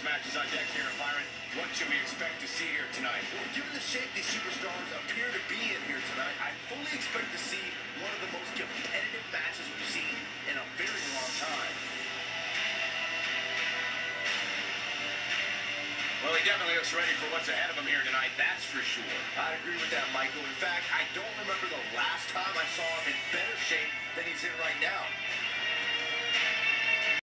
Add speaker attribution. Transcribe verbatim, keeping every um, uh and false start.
Speaker 1: singles matches on deck here, Byron. What should we expect to see here tonight?
Speaker 2: Well, given the shape these superstars appear to be in here tonight, I fully expect to see one of the most competitive matches we've seen in a very long time.
Speaker 1: Well, he definitely looks ready for what's ahead of him here tonight, that's for sure.
Speaker 2: I agree with that, Michael. In fact, I don't remember the last time I saw him in better shape than he's in right now.